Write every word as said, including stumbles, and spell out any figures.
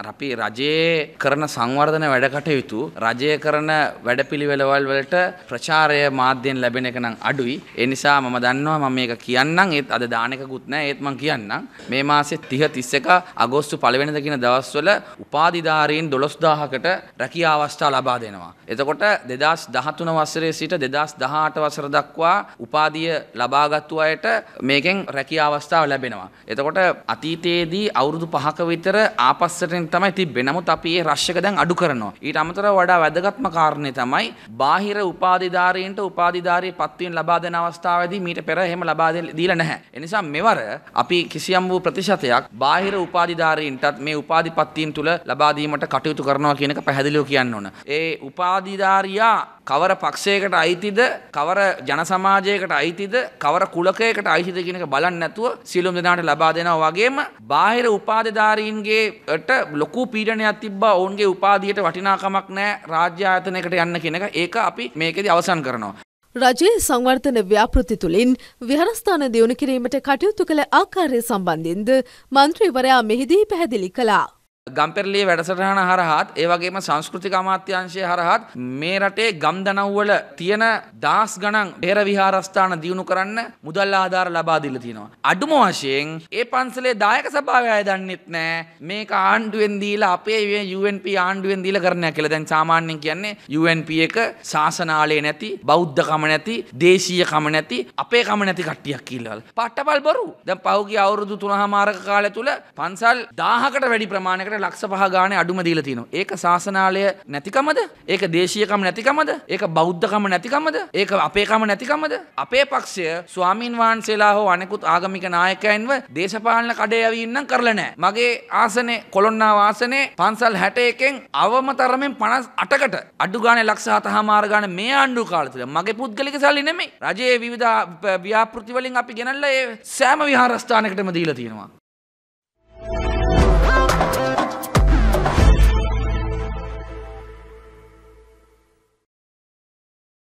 අපි රජයේ කරන සංවර්ධන වැඩ කටයුතු රජය කරන වැඩපිළිවෙළවල් වලට ප්‍රචාරය මාධ්‍යෙන් ලැබෙන එක නම් අඩුයි. ඒ නිසා මම දන්නවා මම මේක කියන්නම්. ඒත් අද දාන එකකුත් නැහැ. ඒත් මම කියන්නම්. මේ මාසේ තිහ තිස් එක අගෝස්තු පළවෙනිදා කියන දවස්වල උපාධිධාරීන් දොළොස් දාහකට රැකියා අවස්ථා ලබා දෙනවා. එතකොට දෙදාස් දහතුන වසරේ සිට දෙදාස් දහඅට වසර දක්වා උපාධිය ලබාගත්තු අයට මේකෙන් රැකියා අවස්ථාව ලැබෙනවා. එතකොට අතීතයේදී අවුරුදු පහක විතර ආපස්සට තමයි තිබ්බේ. නමුත් අපි මේ රෂ් එක දැන් අඩු කරනවා. ඊට අමතරව වඩා වැදගත්ම කාරණේ තමයි බාහිර උපාධිධාරීන්ට උපාධිධාරී පත්වීම් ලබා දෙන අවස්ථාවේදී මීට පෙර එහෙම ලබා දීලා නැහැ. ඒ නිසා මෙවර අපි කිසියම් වූ ප්‍රතිශතයක් බාහිර උපාධිධාරීන්ටත් මේ උපාධි පත්වීම් තුල ලබා දීමට කටයුතු කරනවා කියන එක පැහැදිලිව කියන්න ඕන. ඒ උපාධිධාරියා කවර පක්ෂයකට අයිතිද, කවර ජන සමාජයකට අයිතිද, කවර කුලකයකට අයිතිද කියන එක බලන්නේ නැතුව සියලුම දෙනාට ලබා දෙනවා. වගේම බාහිර උපාධිධාරීන්ගේට ලොකු පීඩනයක් තිබ්බා. ඔවුන්ගේ උපාධියට වටිනාකමක් නැහැ රාජ්‍ය ආයතනයකට යන්න කියන එක. ඒක අපි මේකෙදි අවසන් කරනවා. රජයේ සංවර්ධන ව්‍යාපෘති තුළින් විහාරස්ථාන දියුණු කිරීමට කටයුතු කළ ආකාරය සම්බන්ධයෙන්ද මන්ත්‍රීවරයා මෙහිදී පැහැදිලි කළා. ගම්පෙරළියේ වැඩසටහන හරහාත් ඒ වගේම සංස්කෘතික අමාත්‍යාංශය හරහාත් මේ රටේ ගම්දනව් වල තියෙන දහස් ගණන් බේර විහාරස්ථාන දියුණු කරන්න මුදල් ආධාර ලබා දීලා තියෙනවා. අඩුම වශයෙන් ඒ පන්සලේ දායක සභාවේ අය දන්නෙත් නැහැ මේක ආණ්ඩුවෙන් දීලා අපේ යූ එන් පී ආණ්ඩුවෙන් දීලා කරන්නයි කියලා. දැන් සාමාන්‍යයෙන් කියන්නේ යූ එන් පී එක ශාසනාලය නැති, බෞද්ධකම නැති, දේශීයකම නැති, අපේකම නැති කට්ටියක් කියලා. පට්ටපල් බොරු. දැන් පහුගිය අවුරුදු තුනමාරක කාලය තුල පන්සල් දහයකට වැඩි ප්‍රමාණයකට ලක්ෂ පහ ගානේ අඩුම දීලා තිනවා. ඒක ශාසනාලය නැතිකමද? ඒක දේශීයකම නැතිකමද? ඒක බෞද්ධකම නැතිකමද? ඒක අපේකම නැතිකමද? අපේ පක්ෂය ස්වාමින් වහන්සේලා හෝ අනෙකුත් ආගමික නායකයන්ව දේශපාලන කඩේ යවීම් නම් කරලා නැහැ. මගේ ආසනේ කොළොන්නාව ආසනේ පන්සල් හැට එකෙන් අවම තරමෙන් පනස් අටකට අඩු ගානේ ලක්ෂ හතමාර ගානේ මේ ආණ්ඩු කාලය තුල මගේ පුද්ගලික සල්ලි නෙමෙයි. රජයේ විවිධ ව්‍යාපෘති වලින් අපි ගෙනල්ලා ඒ සෑම විහාරස්ථානයකටම දීලා තියෙනවා.